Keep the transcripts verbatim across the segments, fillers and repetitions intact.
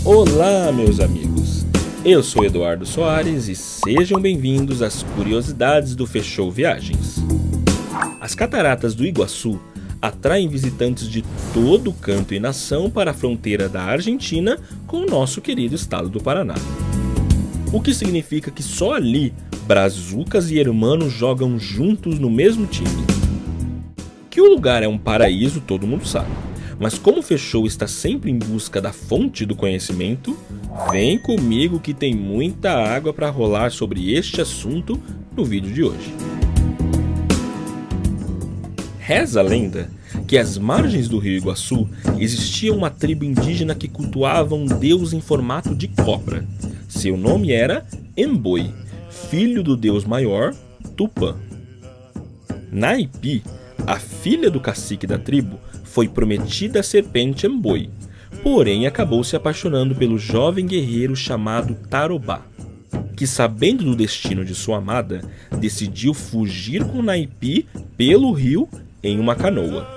Olá, meus amigos! Eu sou Eduardo Soares e sejam bem-vindos às curiosidades do Fechou Viagens. As cataratas do Iguaçu atraem visitantes de todo canto e nação para a fronteira da Argentina com o nosso querido estado do Paraná. O que significa que só ali brazucas e hermanos jogam juntos no mesmo time. Que o lugar é um paraíso todo mundo sabe. Mas como o Fechou está sempre em busca da fonte do conhecimento, vem comigo que tem muita água para rolar sobre este assunto no vídeo de hoje. Reza a lenda que às margens do rio Iguaçu existia uma tribo indígena que cultuava um deus em formato de cobra. Seu nome era Emboi, filho do deus maior, Tupã. Naipi, a filha do cacique da tribo, foi prometida à serpente Emboi, porém acabou se apaixonando pelo jovem guerreiro chamado Tarobá, que, sabendo do destino de sua amada, decidiu fugir com Naipi pelo rio em uma canoa.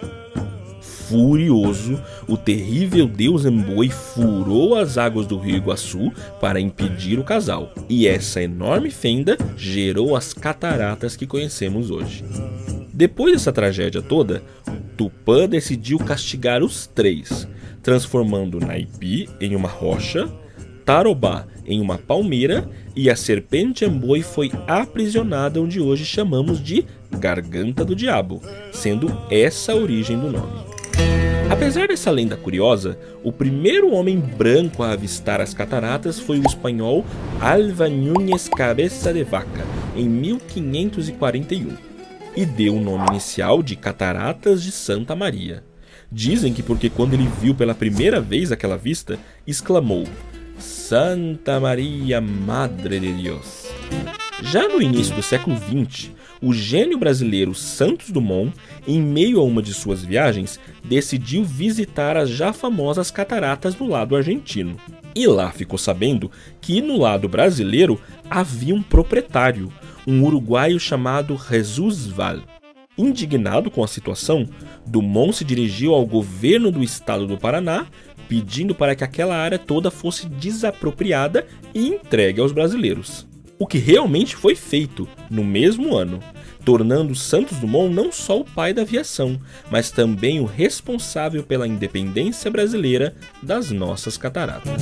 Furioso, o terrível deus Emboi furou as águas do rio Iguaçu para impedir o casal, e essa enorme fenda gerou as cataratas que conhecemos hoje. Depois dessa tragédia toda, Tupã decidiu castigar os três, transformando Naipi em uma rocha, Tarobá em uma palmeira e a serpente Emboi foi aprisionada onde hoje chamamos de Garganta do Diabo, sendo essa a origem do nome. Apesar dessa lenda curiosa, o primeiro homem branco a avistar as cataratas foi o espanhol Alva Núñez Cabeça de Vaca, em mil quinhentos e quarenta e um. E deu o nome inicial de Cataratas de Santa Maria. Dizem que porque quando ele viu pela primeira vez aquela vista, exclamou: Santa Maria, Madre de Deus. Já no início do século vinte, o gênio brasileiro Santos Dumont, em meio a uma de suas viagens, decidiu visitar as já famosas cataratas no lado argentino. E lá ficou sabendo que no lado brasileiro havia um proprietário, um uruguaio chamado Jesus Val. Indignado com a situação, Dumont se dirigiu ao governo do estado do Paraná, pedindo para que aquela área toda fosse desapropriada e entregue aos brasileiros. O que realmente foi feito no mesmo ano, tornando Santos Dumont não só o pai da aviação, mas também o responsável pela independência brasileira das nossas cataratas.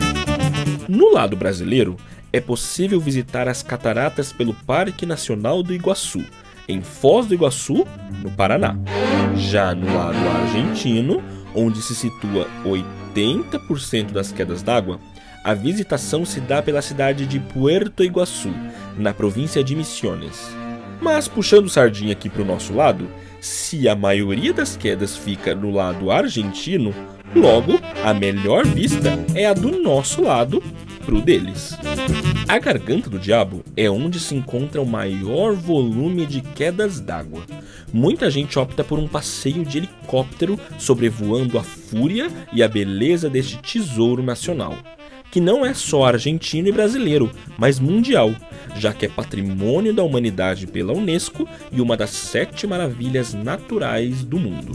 No lado brasileiro, é possível visitar as cataratas pelo Parque Nacional do Iguaçu, em Foz do Iguaçu, no Paraná. Já no lado argentino, onde se situa oitenta por cento das quedas d'água, a visitação se dá pela cidade de Puerto Iguaçu, na província de Misiones. Mas puxando sardinha aqui para o nosso lado, se a maioria das quedas fica no lado argentino, logo a melhor vista é a do nosso lado pro deles. A Garganta do Diabo é onde se encontra o maior volume de quedas d'água. Muita gente opta por um passeio de helicóptero sobrevoando a fúria e a beleza deste tesouro nacional, que não é só argentino e brasileiro, mas mundial, já que é patrimônio da humanidade pela Unesco e uma das sete maravilhas naturais do mundo.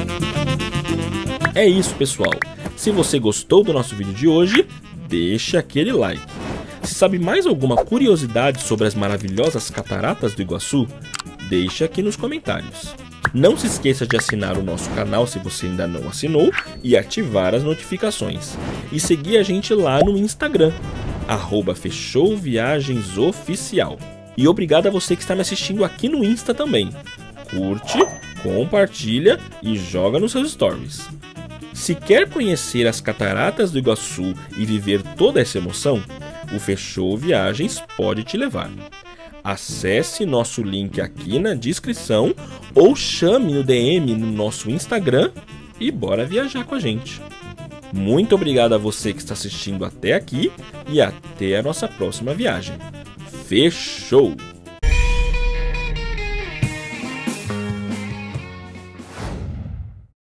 É isso, pessoal. Se você gostou do nosso vídeo de hoje, deixe aquele like. Se sabe mais alguma curiosidade sobre as maravilhosas cataratas do Iguaçu, deixe aqui nos comentários. Não se esqueça de assinar o nosso canal se você ainda não assinou e ativar as notificações. E seguir a gente lá no Instagram, arroba Fechou Viagens Oficial. E obrigado a você que está me assistindo aqui no Insta também. Curte, compartilha e joga nos seus stories. Se quer conhecer as cataratas do Iguaçu e viver toda essa emoção, o Fechou Viagens pode te levar. Acesse nosso link aqui na descrição ou chame no D M no nosso Instagram e bora viajar com a gente. Muito obrigado a você que está assistindo até aqui e até a nossa próxima viagem. Fechou!